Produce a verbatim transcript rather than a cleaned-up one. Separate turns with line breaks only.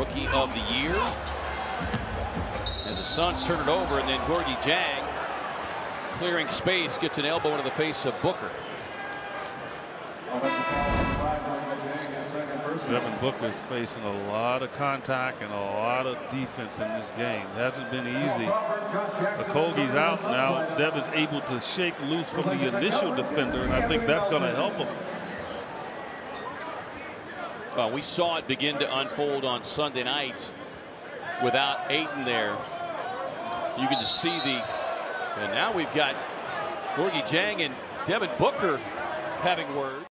Rookie of the Year. As the Suns turn it over, and then Gorgui Dieng, clearing space, gets an elbow into the face of Booker.
Devin Booker's facing a lot of contact and a lot of defense in this game. It hasn't been easy. Gorgui's out now. Devin's able to shake loose from the initial defender, and I think that's going to help him.
Well, we saw it begin to unfold on Sunday night without Ayton there. You can just see the, and now we've got Gorgui Dieng and Devin Booker having words.